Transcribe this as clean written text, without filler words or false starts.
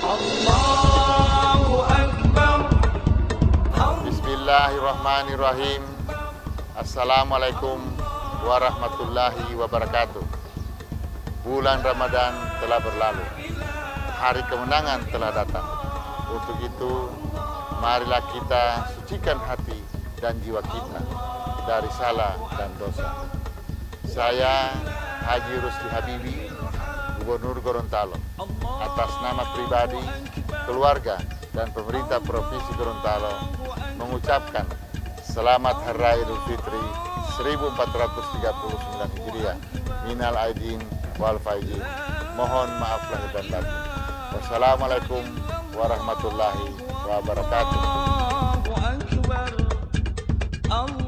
Allahu Akbar. Bismillahirrahmanirrahim. Assalamualaikum warahmatullahi wabarakatuh. Bulan Ramadan telah berlalu, hari kemenangan telah datang. Untuk itu, marilah kita sucikan hati dan jiwa kita dari salah dan dosa. Saya Haji Rusli Habibi, Gubernur Gorontalo, atas nama pribadi, keluarga, dan pemerintah Provinsi Gorontalo mengucapkan Selamat Hari Raya Idul Fitri 1439 Hijriah. Minal aidin wal faizin. Mohon maaf lahir dan batin. Wassalamualaikum warahmatullahi wabarakatuh. Allahu Akbar.